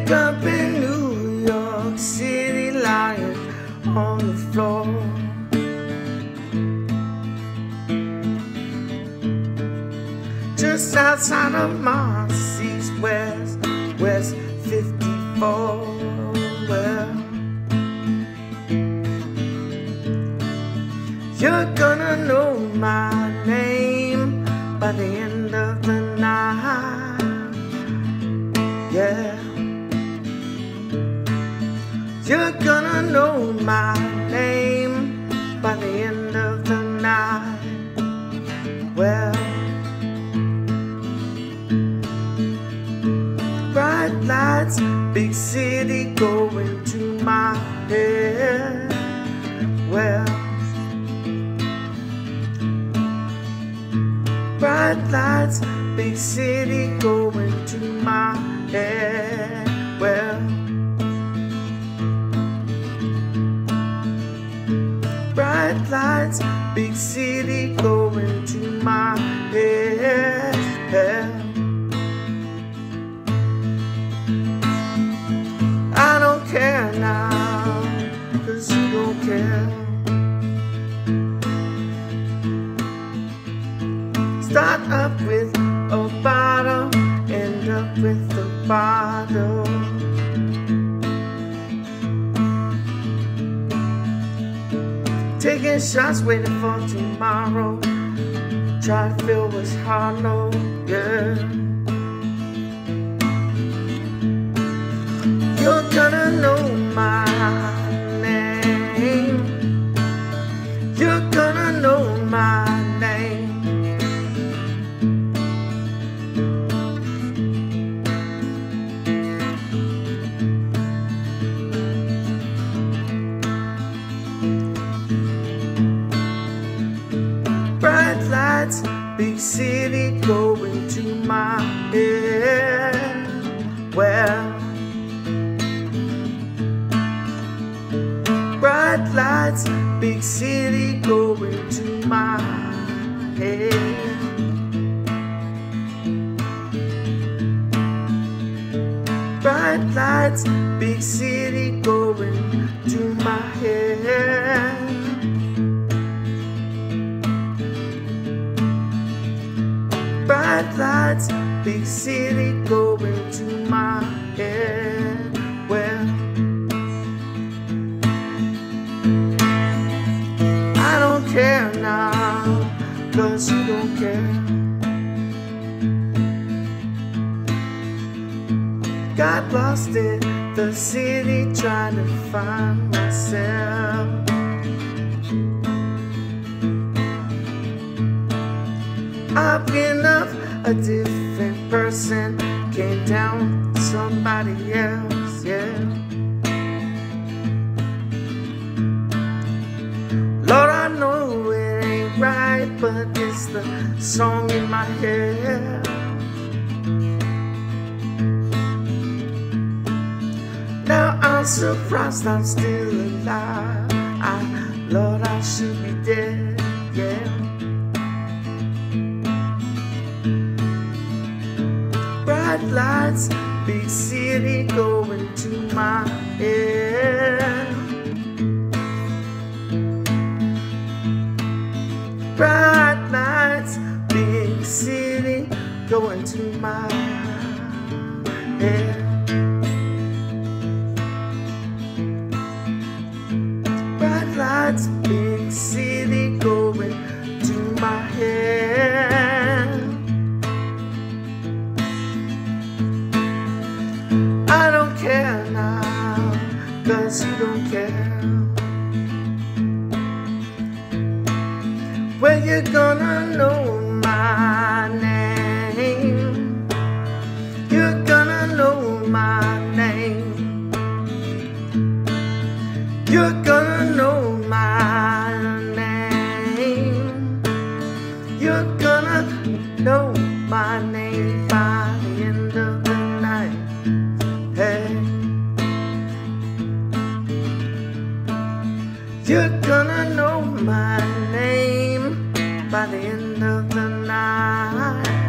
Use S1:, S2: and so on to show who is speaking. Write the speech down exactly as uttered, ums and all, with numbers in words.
S1: Wake up in New York City, lying on the floor. Just outside of Marcy's West, West fifty-four. Well, you're gonna know my name by the end of the night. Yeah, you're gonna know my name by the end of the night. Well, bright lights, big city going to my head. Well, bright lights, big city going to my head. Well, bright lights, big city going to my head. I don't care now, 'cause you don't care. Start up with a bottle, end up with a bottle. Taking shots, waiting for tomorrow. Try to fill what's hollow, yeah. You're gonna know my name. You're gonna know my name. Bright lights, big city going to my head. Well, bright lights, big city going to my head. Bright lights, big city going to my head. Bright lights, big city going to my head. Well, I don't care now, 'cause you don't care. Got lost in the city trying to find myself. I've been up a different person, came down to somebody else, yeah. Lord, I know it ain't right, but it's the song in my head. Now I'm surprised I'm still alive. I, Lord, I should be dead, yeah. Bright lights, big city going to my head. Bright lights, big city going to my head. Bright lights, big city going to my head. I don't care now, 'cause you don't care. Well, you're gonna know my name. You're gonna know my name. You're gonna know my name. You're gonna know my name by the end of the night. Hey, you're gonna know my name by the end of the night.